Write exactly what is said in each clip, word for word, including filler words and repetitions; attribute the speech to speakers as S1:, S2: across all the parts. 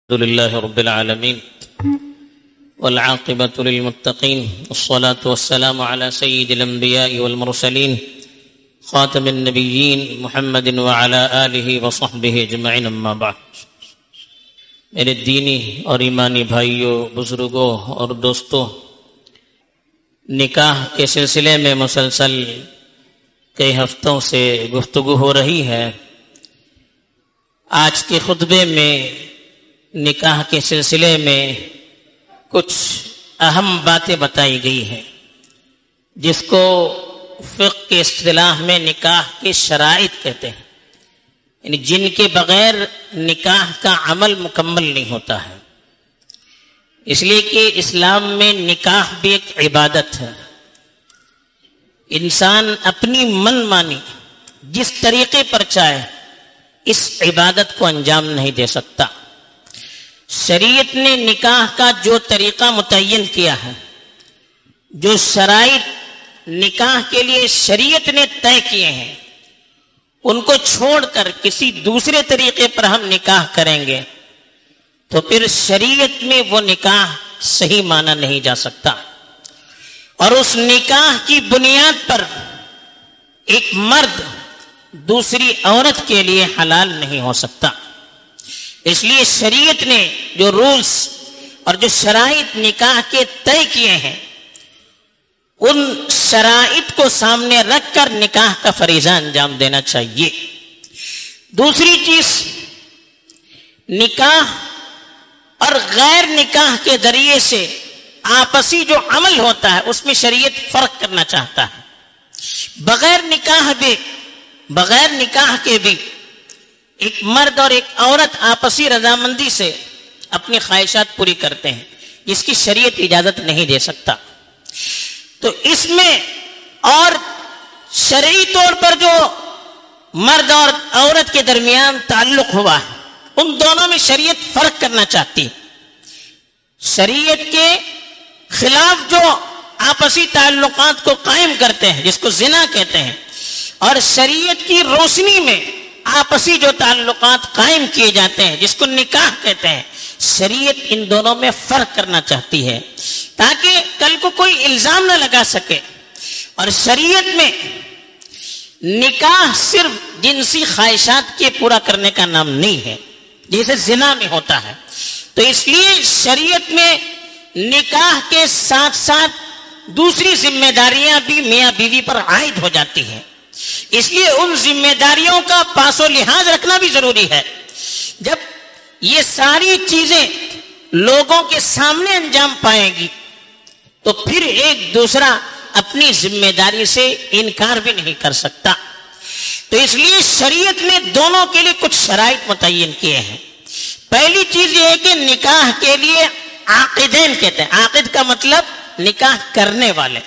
S1: الحمد لله رب العالمين والعاقبة للمتقين والصلاة والسلام على سيد الأنبياء والمرسلين خاتم النبيين محمد وعلى آله وصحبه اجمعین اما بعد۔ میرے دینی اور ایمانی بھائیوں، بزرگوں اور دوستوں، نکاح کے سلسلے میں مسلسل کئی ہفتوں سے گفتگو ہو رہی ہے۔ آج کے خطبے میں نکاح کے سلسلے میں کچھ اہم باتیں بتائی گئی ہیں جس کو فقہ کے اصطلاح میں نکاح کے شرائط کہتے ہیں، یعنی جن کے بغیر نکاح کا عمل مکمل نہیں ہوتا ہے۔ اس لیے کہ اسلام میں نکاح بھی ایک عبادت ہے۔ انسان اپنی من مانی جس طریقے پر چاہے اس عبادت کو انجام نہیں دے سکتا۔ شریعت نے نکاح کا جو طریقہ متعین کیا ہے، جو شرائط نکاح کے لیے شریعت نے طے کیے ہیں، ان کو چھوڑ کر کسی دوسرے طریقے پر ہم نکاح کریں گے تو پھر شریعت میں وہ نکاح صحیح مانا نہیں جا سکتا، اور اس نکاح کی بنیاد پر ایک مرد دوسری عورت کے لیے حلال نہیں ہو سکتا۔ اس لیے شریعت نے جو رولز اور جو شرائط نکاح کے طے کیے ہیں، ان شرائط کو سامنے رکھ کر نکاح کا فریضہ انجام دینا چاہیے۔ دوسری چیز، نکاح اور غیر نکاح کے ذریعے سے آپسی جو عمل ہوتا ہے اس میں شریعت فرق کرنا چاہتا ہے۔ بغیر نکاح بھی بغیر نکاح کے بھی ایک مرد اور ایک عورت آپسی رضامندی سے اپنی خواہشات پوری کرتے ہیں، جس کی شریعت اجازت نہیں دے سکتا۔ تو اس میں اور شرعی طور پر جو مرد اور عورت کے درمیان تعلق ہوا ہے، ان دونوں میں شریعت فرق کرنا چاہتی ہے۔ شریعت کے خلاف جو آپسی تعلقات کو قائم کرتے ہیں، جس کو زنا کہتے ہیں، اور شریعت کی روشنی میں آپسی جو تعلقات قائم کیے جاتے ہیں، جس کو نکاح کہتے ہیں، شریعت ان دونوں میں فرق کرنا چاہتی ہے تاکہ کل کو کوئی الزام نہ لگا سکے۔ اور شریعت میں نکاح صرف جنسی خواہشات کے پورا کرنے کا نام نہیں ہے جیسے زنا میں ہوتا ہے۔ تو اس لیے شریعت میں نکاح کے ساتھ ساتھ دوسری ذمہ داریاں بھی میاں بیوی پر عائد ہو جاتی ہیں۔ اس لیے ان ذمہ داریوں کا پاس و لحاظ رکھنا بھی ضروری ہے۔ جب یہ ساری چیزیں لوگوں کے سامنے انجام پائیں گی تو پھر ایک دوسرا اپنی ذمہ داری سے انکار بھی نہیں کر سکتا۔ تو اس لیے شریعت نے دونوں کے لیے کچھ شرائط متعین کیے ہیں۔ پہلی چیز یہ ہے کہ نکاح کے لیے عاقدین کہتے ہیں۔ عاقد کا مطلب نکاح کرنے والے۔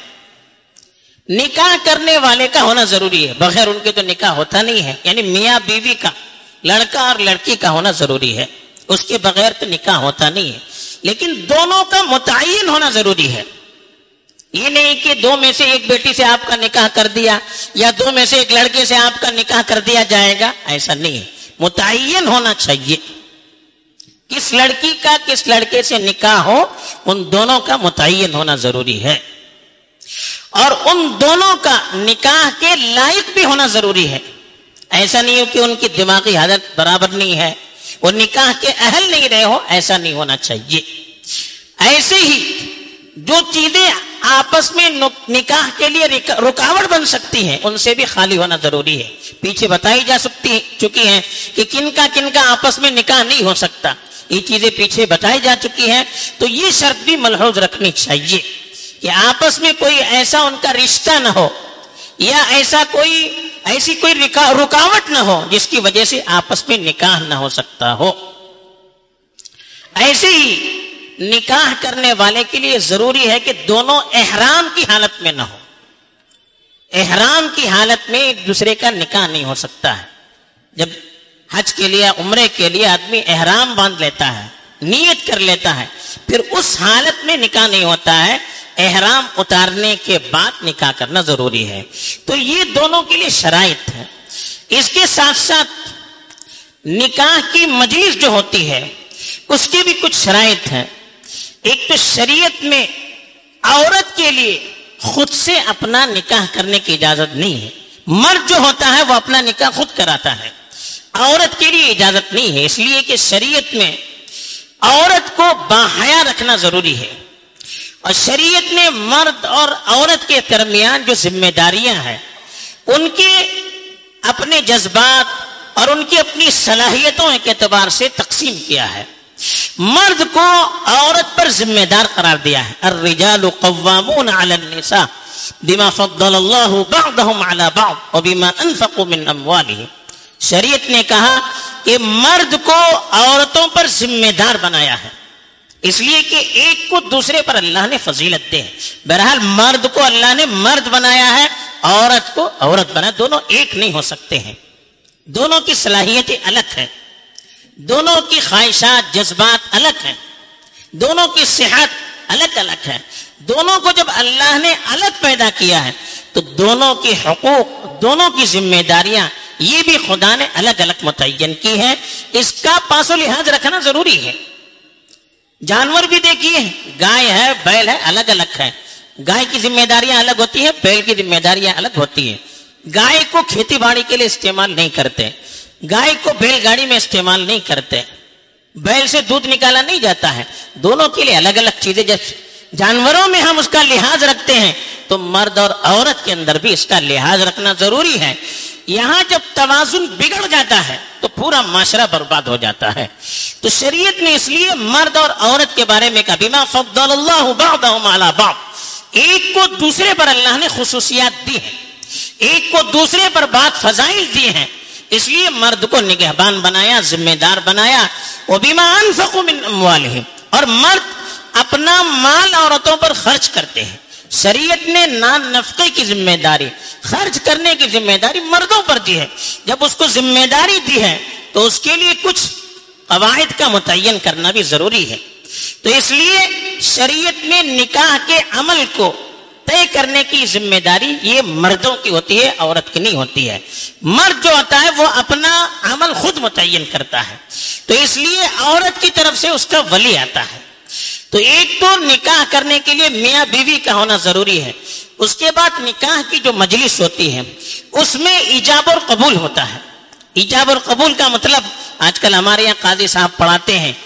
S1: نکاح کرنے والے کا ہونا ضروری ہے، بغیر ان کے تو نکاح ہوتا نہیں ہے۔ یعنی میاں بیوی کا، لڑکا اور لڑکی کا ہونا ضروری ہے، اس کے بغیر تو نکاح ہوتا نہیں ہے۔ لیکن دونوں کا متعین ہونا ضروری ہے۔ یہ نہیں کہ دو میں سے ایک بیٹی سے آپ کا نکاح کر دیا یا دو میں سے ایک لڑکے سے آپ کا نکاح کر دیا جائے گا، ایسا نہیں ہے۔ متعین ہونا چاہیے، کس لڑکی کا کس لڑکے سے نکاح ہو، ان دونوں کا متعین ہونا ضروری ہے، اور ان دونوں کا نکاح کے لائق بھی ہونا ضروری ہے۔ ایسا نہیں ہو کہ ان کی دماغی حالت برابر نہیں ہے، وہ نکاح کے اہل نہیں رہے ہو، ایسا نہیں ہونا چاہیے۔ ایسے ہی جو چیزیں آپس میں نکاح کے لیے رکاوٹ بن سکتی ہیں، ان سے بھی خالی ہونا ضروری ہے۔ پیچھے بتائی جا سکتی چکی ہیں کہ کن کا کن کا آپس میں نکاح نہیں ہو سکتا، یہ چیزیں پیچھے بتائی جا چکی ہیں۔ تو یہ شرط بھی ملحوظ رکھنی چاہیے کہ آپس میں کوئی ایسا ان کا رشتہ نہ ہو یا ایسا کوئی ایسی کوئی رکاوٹ نہ ہو جس کی وجہ سے آپس میں نکاح نہ ہو سکتا ہو۔ ایسے ہی نکاح کرنے والے کے لیے ضروری ہے کہ دونوں احرام کی حالت میں نہ ہو۔ احرام کی حالت میں ایک دوسرے کا نکاح نہیں ہو سکتا ہے۔ جب حج کے لیے، عمرے کے لیے آدمی احرام باندھ لیتا ہے، نیت کر لیتا ہے، پھر اس حالت میں نکاح نہیں ہوتا ہے۔ احرام اتارنے کے بعد نکاح کرنا ضروری ہے۔ تو یہ دونوں کے لیے شرائط ہے۔ اس کے ساتھ ساتھ نکاح کی مجلس جو ہوتی ہے اس کی بھی کچھ شرائط ہیں. ایک تو شریعت میں عورت کے لیے خود سے اپنا نکاح کرنے کی اجازت نہیں ہے. مرد جو ہوتا ہے وہ اپنا نکاح خود کراتا ہے, عورت کے لیے اجازت نہیں ہے. اس لیے کہ شریعت میں عورت کو باحیا رکھنا ضروری ہے, اور شریعت نے مرد اور عورت کے درمیان جو ذمہ داریاں ہیں ان کے اپنے جذبات اور ان کی اپنی صلاحیتوں کے اعتبار سے تقسیم کیا ہے. مرد کو عورت پر ذمہ دار قرار دیا ہے. الرجال قوامون علی النساء بما فضل اللہ بعضهم علی بعض وبما انفقوا من اموالهم. شریعت نے کہا کہ مرد کو عورتوں پر ذمہ دار بنایا ہے, اس لیے کہ ایک کو دوسرے پر اللہ نے فضیلت دے. بہرحال مرد کو اللہ نے مرد بنایا ہے, عورت کو عورت بنایا. دونوں ایک نہیں ہو سکتے ہیں, دونوں کی صلاحیتیں الگ ہیں, دونوں کی خواہشات جذبات الگ ہیں, دونوں کی صحت الگ الگ ہے. دونوں کو جب اللہ نے الگ پیدا کیا ہے تو دونوں کے حقوق, دونوں کی ذمہ داریاں یہ بھی خدا نے الگ الگ متعین کی ہے. اس کا پاس و لحاظ رکھنا ضروری ہے. جانور بھی دیکھیے, گائے ہے بیل ہے الگ الگ ہے. گائے کی ذمہ داریاں الگ ہوتی ہیں, بیل کی ذمہ داریاں الگ ہوتی ہیں. گائے کو کھیتی باڑی کے لیے استعمال نہیں کرتے, گائے کو بیل گاڑی میں استعمال نہیں کرتے, بیل سے دودھ نکالا نہیں جاتا ہے. دونوں کے لیے الگ الگ چیزیں. جب جانوروں میں ہم اس کا لحاظ رکھتے ہیں تو مرد اور عورت کے اندر بھی اس کا لحاظ رکھنا ضروری ہے. یہاں جب توازن بگڑ جاتا ہے تو پورا معاشرہ برباد ہو جاتا ہے. تو شریعت نے اس لیے مرد اور عورت کے بارے میں کہا بما فضل اللہ بعضهم علی بعض. ایک کو دوسرے پر اللہ نے خصوصیات دی ہیں, ایک کو دوسرے پر بات فضائل دی ہیں, اس لیے مرد کو نگہبان بنایا, ذمہ دار بنایا. وبما انفقوا من اموالهم. اور مرد اپنا مال عورتوں پر خرچ کرتے ہیں. شریعت نے نان نفقے کی ذمہ داری, خرچ کرنے کی ذمہ داری مردوں پر دی ہے. جب اس کو ذمہ داری دی ہے تو اس کے لیے کچھ قواعد کا متعین کرنا بھی ضروری ہے. تو اس لیے شریعت میں نکاح کے عمل کو طے کرنے کی ذمہ داری یہ مردوں کی ہوتی ہے, عورت کی نہیں ہوتی ہے. مرد جو ہوتا ہے وہ اپنا عمل خود متعین کرتا ہے, تو اس لیے عورت کی طرف سے اس کا ولی آتا ہے. تو ایک تو نکاح کرنے کے لیے میاں بیوی کا ہونا ضروری ہے. اس کے بعد نکاح کی جو مجلس ہوتی ہے اس میں ایجاب اور قبول ہوتا ہے. ایجاب اور قبول کا مطلب آج کل ہمارے یہاں قاضی صاحب پڑھاتے ہیں,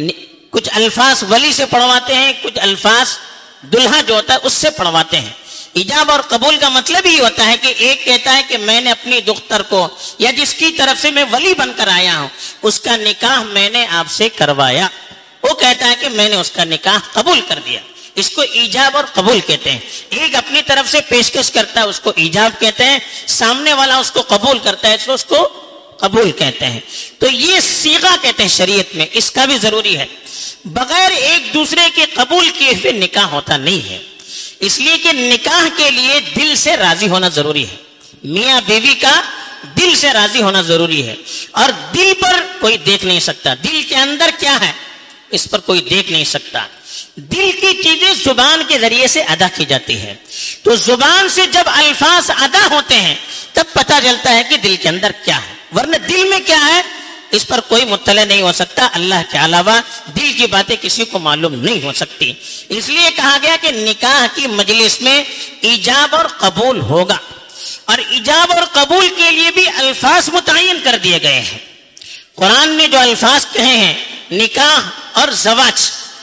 S1: کچھ الفاظ ولی سے پڑھواتے ہیں, کچھ الفاظ دلہا جو ہوتا ہے اس سے پڑھواتے ہیں. ایجاب اور قبول کا مطلب یہ ہوتا ہے کہ ایک کہتا ہے کہ میں نے اپنی دختر کو یا جس کی طرف سے میں ولی بن کر آیا ہوں اس کا نکاح میں نے آپ سے کروایا, وہ کہتا ہے کہ میں نے اس کا نکاح قبول کر دیا. اس کو ایجاب اور قبول کہتے ہیں. ایک اپنی طرف سے پیشکش کرتا ہے اس کو ایجاب کہتے ہیں, سامنے والا اس کو قبول کرتا ہے تو اس کو قبول کہتے ہیں. تو یہ صیغہ کہتے ہیں شریعت میں, اس کا بھی ضروری ہے. بغیر ایک دوسرے کے قبول کیے ہوئے نکاح ہوتا نہیں ہے, اس لیے کہ نکاح کے لیے دل سے راضی ہونا ضروری ہے. میاں بیوی کا دل سے راضی ہونا ضروری ہے, اور دل پر کوئی دیکھ نہیں سکتا. دل کے اندر کیا ہے اس پر کوئی دیکھ نہیں سکتا. دل کی چیزیں زبان کے ذریعے سے ادا کی جاتی ہے, تو زبان سے جب الفاظ ادا ہوتے ہیں تب پتہ چلتا ہے کہ دل کے اندر کیا ہے, ورنہ دل میں کیا ہے اس پر کوئی مطلع نہیں ہو سکتا. اللہ کے علاوہ دل کی باتیں کسی کو معلوم نہیں ہو سکتی. اس لیے کہا گیا کہ نکاح کی مجلس میں ایجاب اور قبول ہوگا, اور ایجاب اور قبول کے لیے بھی الفاظ متعین کر دیے گئے ہیں. قرآن نے جو الفاظ کہے ہیں نکاح اور زواج,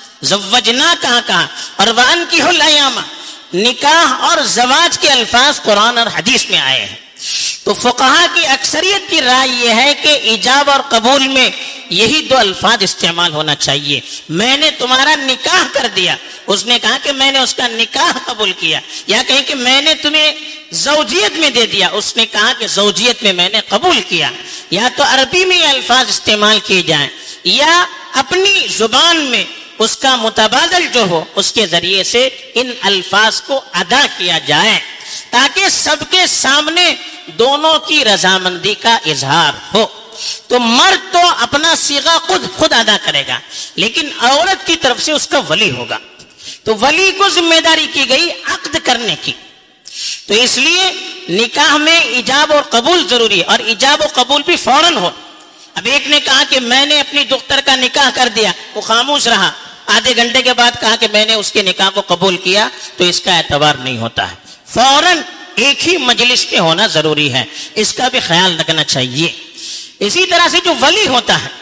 S1: زوجنا کہاں کہا, اور وانکحوا الایام, نکاح اور زواج کے الفاظ قرآن اور حدیث میں آئے ہیں. تو فقہا کی اکثریت کی رائے یہ ہے کہ ایجاب اور قبول میں یہی دو الفاظ استعمال ہونا چاہیے. میں نے تمہارا نکاح کر دیا, اس نے کہا کہ میں نے اس کا نکاح قبول کیا, یا کہیں کہ میں نے تمہیں زوجیت میں دے دیا, اس نے کہا کہ زوجیت میں میں نے قبول کیا. یا تو عربی میں یہ الفاظ استعمال کیے جائیں یا اپنی زبان میں اس کا متبادل جو ہو اس کے ذریعے سے ان الفاظ کو ادا کیا جائے, تاکہ سب کے سامنے دونوں کی رضامندی کا اظہار ہو. تو مرد تو اپنا صیغہ خود خود ادا کرے گا, لیکن عورت کی طرف سے اس کا ولی ہوگا. تو ولی کو ذمہ داری کی گئی عقد کرنے کی. تو اس لیے نکاح میں ایجاب اور قبول ضروری ہے, اور ایجاب و قبول بھی فوراً ہو. اب ایک نے کہا کہ میں نے اپنی دختر کا نکاح کر دیا، وہ خاموش رہا، آدھے گھنٹے کے بعد کہا کہ میں نے اس کے نکاح کو قبول کیا، تو اس کا اعتبار نہیں ہوتا ہے، فوراً ایک ہی مجلس میں ہونا ضروری ہے، اس کا بھی خیال رکھنا چاہیے۔ اسی طرح سے جو ولی ہوتا ہے،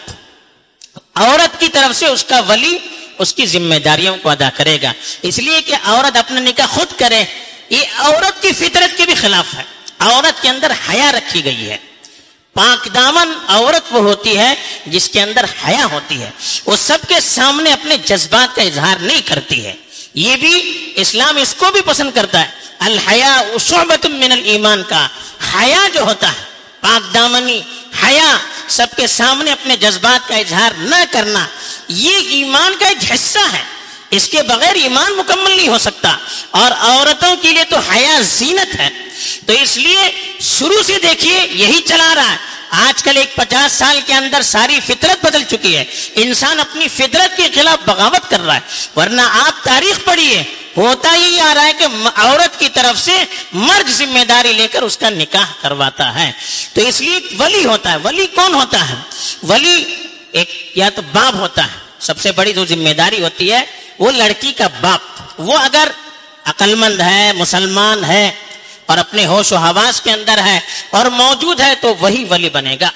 S1: عورت کی طرف سے اس کا ولی اس کی ذمہ داریوں کو ادا کرے گا، اس لیے کہ عورت اپنا نکاح خود کرے، یہ عورت کی فطرت کے بھی خلاف ہے۔ عورت کے اندر حیا رکھی گئی ہے، پاک دامن عورت وہ ہوتی ہے جس کے اندر حیا ہوتی ہے، وہ سب کے سامنے اپنے جذبات کا اظہار نہیں کرتی ہے، یہ بھی اسلام اس کو بھی پسند کرتا ہے۔ الحیاء شعبۃ من الایمان کا حیا جو ہوتا ہے، پاک دامنی حیا، سب کے سامنے اپنے جذبات کا اظہار نہ کرنا، یہ ایمان کا ایک حصہ ہے، اس کے بغیر ایمان مکمل نہیں ہو سکتا، اور عورتوں کے لیے تو حیا زینت ہے۔ تو اس لیے شروع سے دیکھیے یہی چلا رہا ہے، آج کل ایک پچاس سال کے اندر ساری فطرت بدل چکی ہے، انسان اپنی فطرت کے خلاف بغاوت کر رہا ہے، ورنہ آپ تاریخ پڑھیے، ہوتا ہی آ رہا ہے کہ عورت کی طرف سے مرد ذمہ داری لے کر اس کا نکاح کرواتا ہے۔ تو اس لیے ولی ہوتا ہے، ولی کون ہوتا ہے؟ ولی ایک یا تو باپ ہوتا ہے، سب سے بڑی جو ذمہ داری ہوتی ہے وہ لڑکی کا باپ، وہ اگر عقل مند ہے، مسلمان ہے اور اپنے ہوش و حواس کے اندر ہے اور موجود ہے تو وہی ولی بنے گا،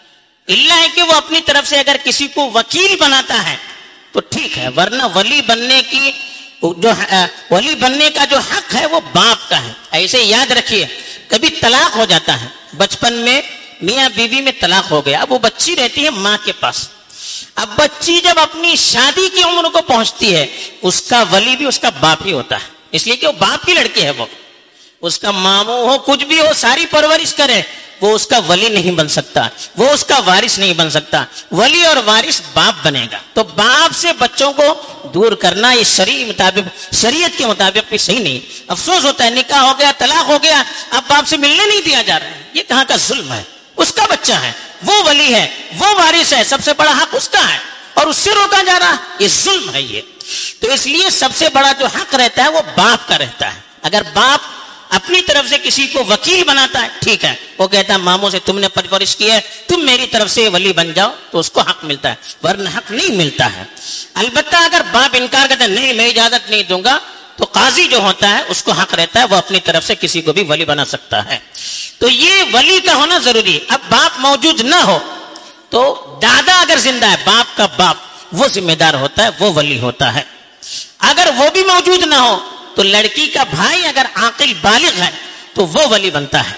S1: اللہ ہے کہ وہ اپنی طرف سے اگر کسی کو وکیل بناتا ہے تو ٹھیک ہے، ورنہ ولی بننے کی جو ولی بننے کا جو حق ہے وہ باپ کا ہے۔ ایسے یاد رکھیے، کبھی طلاق ہو جاتا ہے، بچپن میں میاں بیوی میں طلاق ہو گیا، اب وہ بچی رہتی ہے ماں کے پاس، اب بچی جب اپنی شادی کی عمر کو پہنچتی ہے اس کا ولی بھی اس کا باپ ہی ہوتا ہے، اس لیے کہ وہ باپ کی لڑکی ہے، وہ اس کا ماموں ہو کچھ بھی ہو، ساری پرورش کرے، وہ اس کا ولی نہیں بن سکتا، وہ اس کا وارث نہیں بن سکتا، ولی اور وارث باپ بنے گا۔ تو باپ سے بچوں کو دور کرنا یہ شریع مطابق شریعت کے مطابق بھی صحیح نہیں۔ افسوس ہوتا ہے نکاح ہو گیا، طلاق ہو گیا، اب باپ سے ملنے نہیں دیا جا رہا ہے، یہ کہاں کا ظلم ہے؟ اس کا بچہ ہے، وہ ولی ہے، وہ وارث ہے، سب سے بڑا حق اس کا ہے اور اس سے روکا جا رہا ہے، یہ ظلم ہے یہ۔ تو اس لیے سب سے بڑا جو حق رہتا ہے وہ باپ کا رہتا ہے۔ اگر باپ اپنی طرف سے کسی کو وکیل بناتا ہے ٹھیک ہے، وہ کہتا ہے ماموں سے تم نے پرورش کی ہے، تم میری طرف سے ولی بن جاؤ، تو اس کو حق ملتا ہے، ورنہ حق نہیں ملتا ہے۔ البتہ اگر باپ انکار کرتا ہے نہیں میں اجازت نہیں دوں گا، تو قاضی جو ہوتا ہے اس کو حق رہتا ہے، وہ اپنی طرف سے کسی کو بھی ولی بنا سکتا ہے۔ تو یہ ولی کا ہونا ضروری ہے۔ اب باپ موجود نہ ہو تو دادا اگر زندہ ہے، باپ کا باپ وہ ذمہ دار ہوتا ہے، وہ ولی ہوتا ہے۔ اگر وہ بھی موجود نہ ہو تو لڑکی کا بھائی اگر عاقل بالغ ہے تو وہ ولی بنتا ہے،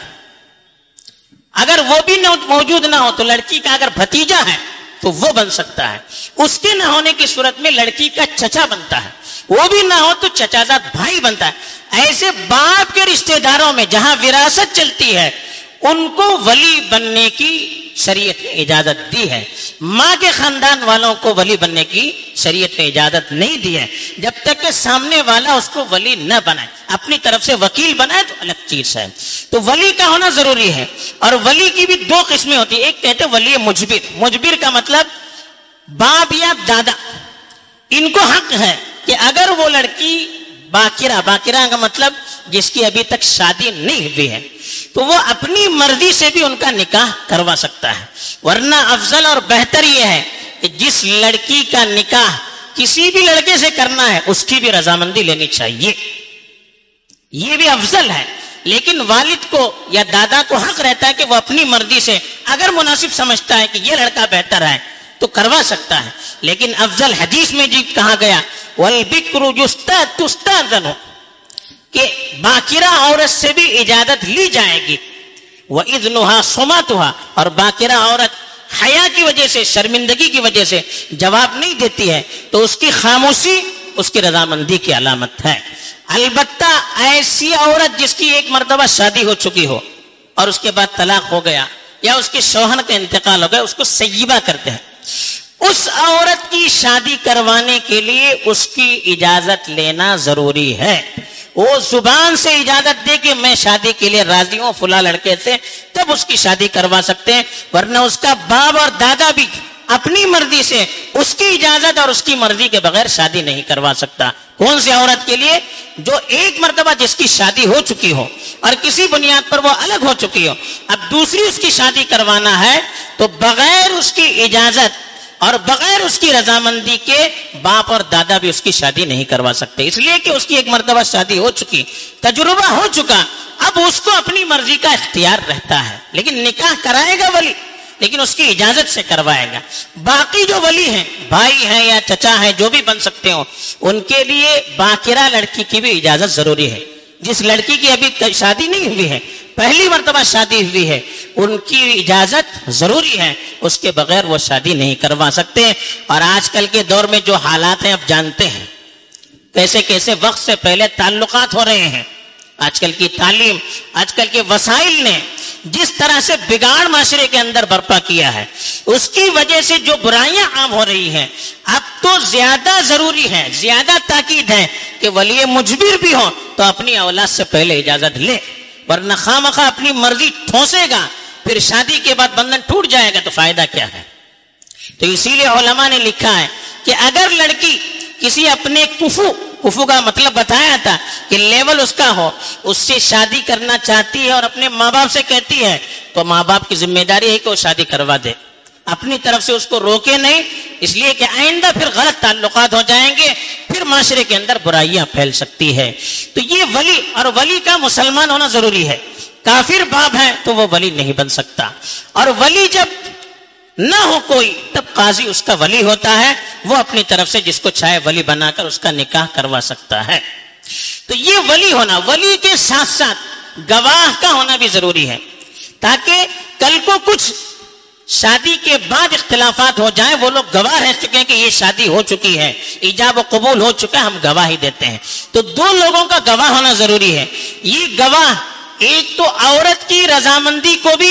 S1: اگر وہ بھی موجود نہ ہو تو لڑکی کا اگر بھتیجا ہے تو وہ بن سکتا ہے، اس کے نہ ہونے کی صورت میں لڑکی کا چچا بنتا ہے، وہ بھی نہ ہو تو چچا زاد بھائی بنتا ہے۔ ایسے باپ کے رشتہ داروں میں جہاں وراثت چلتی ہے ان کو ولی بننے کی شریعت نے اجازت دی ہے، ماں کے خاندان والوں کو ولی بننے کی شریعت نے اجازت نہیں دی ہے، جب تک کہ سامنے والا اس کو ولی نہ بنائے، اپنی طرف سے وکیل بنائے تو الگ چیز ہے۔ تو ولی کا ہونا ضروری ہے، اور ولی کی بھی دو قسمیں ہوتی ہیں، ایک کہتے ہیں ولی مجبر، مجبر کا مطلب باپ یا دادا، ان کو حق ہے کہ اگر وہ لڑکی باکرہ، باکرہ کا مطلب جس کی ابھی تک شادی نہیں ہوئی ہے، تو وہ اپنی مرضی سے بھی ان کا نکاح کروا سکتا ہے، ورنہ افضل اور بہتر یہ ہے کہ جس لڑکی کا نکاح کسی بھی لڑکے سے کرنا ہے اس کی بھی رضامندی لینی چاہیے، یہ بھی افضل ہے۔ لیکن والد کو یا دادا کو حق رہتا ہے کہ وہ اپنی مرضی سے اگر مناسب سمجھتا ہے کہ یہ لڑکا بہتر ہے تو کروا سکتا ہے، لیکن افضل حدیث میں جی کہا گیا والبکر تستأذن، کہ باکرہ عورت سے بھی اجازت لی جائے گی، وَإِذْنُهَا صُمَاتُهَا، اور باکرہ عورت حیا کی وجہ سے، شرمندگی کی وجہ سے جواب نہیں دیتی ہے تو اس کی خاموشی اس کی رضامندی کی علامت ہے۔ البتہ ایسی عورت جس کی ایک مرتبہ شادی ہو چکی ہو اور اس کے بعد طلاق ہو گیا یا اس کے شوہر کا انتقال ہو گیا، اس کو سیبہ کرتے ہیں، اس عورت کی شادی کروانے کے لیے اس کی اجازت لینا ضروری ہے، وہ زبان سے اجازت دے کہ میں شادی کے لیے راضی ہوں فلاں لڑکے سے، تب اس کی شادی کروا سکتے ہیں، ورنہ اس کا باپ اور دادا بھی اپنی مرضی سے اس کی اجازت اور اس کی مرضی کے بغیر شادی نہیں کروا سکتا۔ کون سی عورت کے لیے؟ جو ایک مرتبہ جس کی شادی ہو چکی ہو اور کسی بنیاد پر وہ الگ ہو چکی ہو، اب دوسری اس کی شادی کروانا ہے تو بغیر اس کی اجازت اور بغیر اس کی رضامندی کے باپ اور دادا بھی اس کی شادی نہیں کروا سکتے، اس لیے کہ اس کی ایک مرتبہ شادی ہو چکی، تجربہ ہو چکا، اب اس کو اپنی مرضی کا اختیار رہتا ہے، لیکن نکاح کرائے گا ولی، لیکن اس کی اجازت سے کروائے گا۔ باقی جو ولی ہیں، بھائی ہیں یا چچا ہیں، جو بھی بن سکتے ہو، ان کے لیے باقرہ لڑکی کی بھی اجازت ضروری ہے۔ جس لڑکی کی ابھی شادی نہیں ہوئی ہے، پہلی مرتبہ شادی ہوئی ہے، ان کی اجازت ضروری ہے، اس کے بغیر وہ شادی نہیں کروا سکتے۔ اور آج کل کے دور میں جو حالات ہیں اب جانتے ہیں، کیسے کیسے وقت سے پہلے تعلقات ہو رہے ہیں۔ آج کل کی تعلیم، آج کل کے وسائل نے جس طرح سے بگاڑ معاشرے کے اندر برپا کیا ہے، اس کی وجہ سے جو برائیاں عام ہو رہی ہیں، اب تو زیادہ ضروری ہے، زیادہ تاکید ہے کہ ولی مجبر بھی ہو تو اپنی اولاد سے پہلے اجازت لے، ورنہ خواہ اپنی مرضی ٹھونسے گا، پھر شادی کے بعد بندھن ٹوٹ جائے گا تو فائدہ کیا ہے؟ تو اسی لیے علماء نے لکھا ہے کہ اگر لڑکی کسی اپنے کفو کفو کا مطلب بتایا تھا کہ لیول اس کا ہو، اس سے شادی کرنا چاہتی ہے اور اپنے ماں باپ سے کہتی ہے، تو ماں باپ کی ذمہ داری ہے کہ وہ شادی کروا دے، اپنی طرف سے اس کو روکے نہیں، اس لیے کہ آئندہ پھر غلط تعلقات ہو جائیں گے، پھر معاشرے کے اندر برائیاں پھیل سکتی ہے۔ تو یہ ولی، اور ولی کا مسلمان ہونا ضروری ہے، کافر باپ ہے تو وہ ولی نہیں بن سکتا، اور ولی جب نہ ہو کوئی تب قاضی اس کا ولی ہوتا ہے، وہ اپنی طرف سے جس کو چاہے ولی بنا کر اس کا نکاح کروا سکتا ہے۔ تو یہ ولی ہونا، ولی کے ساتھ ساتھ گواہ کا ہونا بھی ضروری ہے، تاکہ کل کو کچھ شادی کے بعد اختلافات ہو جائیں، وہ لوگ گواہ رہ چکے ہیں کہ یہ شادی ہو چکی ہے، ایجاب و قبول ہو چکا ہے، ہم گواہی دیتے ہیں۔ تو دو لوگوں کا گواہ ہونا ضروری ہے۔ یہ گواہ ایک تو عورت کی رضامندی کو بھی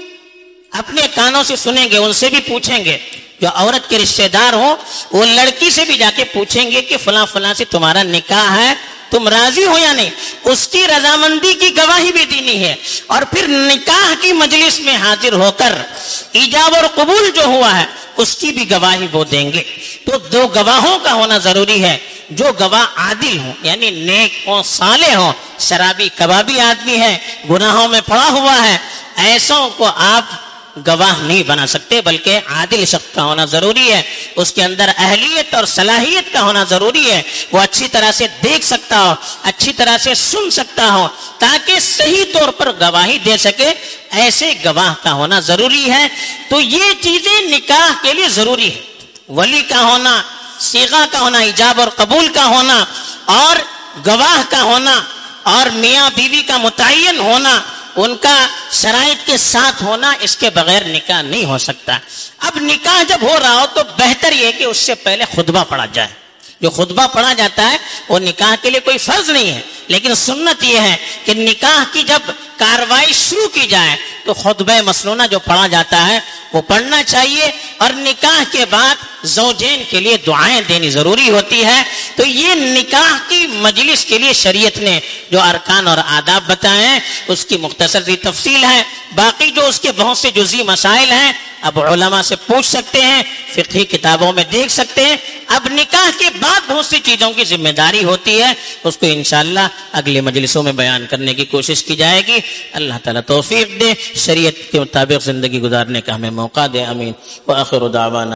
S1: اپنے کانوں سے سنیں گے، ان سے بھی پوچھیں گے، جو عورت کے رشتہ دار ہوں وہ لڑکی سے بھی جا کے پوچھیں گے کہ فلاں فلاں سے تمہارا نکاح ہے، تم راضی ہو یا نہیں، اس کی رضامندی کی گواہی بھی دینی ہے، اور پھر نکاح کی مجلس میں حاضر ہو کر ایجاب اور قبول جو ہوا ہے اس کی بھی گواہی وہ دیں گے۔ تو دو گواہوں کا ہونا ضروری ہے، جو گواہ عادل ہوں، یعنی نیک ہوں، صالح ہوں۔ شرابی کبابی آدمی ہے، گناہوں میں پڑا ہوا ہے، ایسوں کو آپ گواہ نہیں بنا سکتے، بلکہ عادل شخص کا ہونا ضروری ہے، اس کے اندر اہلیت اور صلاحیت کا ہونا ضروری ہے، وہ اچھی طرح سے دیکھ سکتا ہو، اچھی طرح سے سن سکتا ہو، تاکہ صحیح طور پر گواہی دے سکے، ایسے گواہ کا ہونا ضروری ہے۔ تو یہ چیزیں نکاح کے لیے ضروری ہے، ولی کا ہونا، صیغہ کا ہونا، ایجاب اور قبول کا ہونا، اور گواہ کا ہونا، اور میاں بیوی کا متعین ہونا، ان کا شرائط کے ساتھ ہونا، اس کے بغیر نکاح نہیں ہو سکتا۔ اب نکاح جب ہو رہا ہو تو بہتر یہ کہ اس سے پہلے خطبہ پڑھا جائے۔ جو خطبہ پڑھا جاتا ہے وہ نکاح کے لیے کوئی فرض نہیں ہے، لیکن سنت یہ ہے کہ نکاح کی جب کاروائی شروع کی جائے تو خطبہ مسنونہ جو پڑھا جاتا ہے وہ پڑھنا چاہیے، اور نکاح کے بعد زوجین کے لیے دعائیں دینی ضروری ہوتی ہے۔ تو یہ نکاح کی مجلس کے لیے شریعت نے جو ارکان اور آداب بتائے ہیں اس کی مختصر سی تفصیل ہے، باقی جو اس کے بہت سے جزئی مسائل ہیں اب علماء سے پوچھ سکتے ہیں، فقہی کتابوں میں دیکھ سکتے ہیں۔ اب نکاح کے بعد بہت سی چیزوں کی ذمہ داری ہوتی ہے، اس کو انشاءاللہ اگلے مجلسوں میں بیان کرنے کی کوشش کی جائے گی۔ اللہ تعالیٰ توفیق دے، شریعت کے مطابق زندگی گزارنے کا ہمیں موقع دے، آمین۔ وآخر دعوانا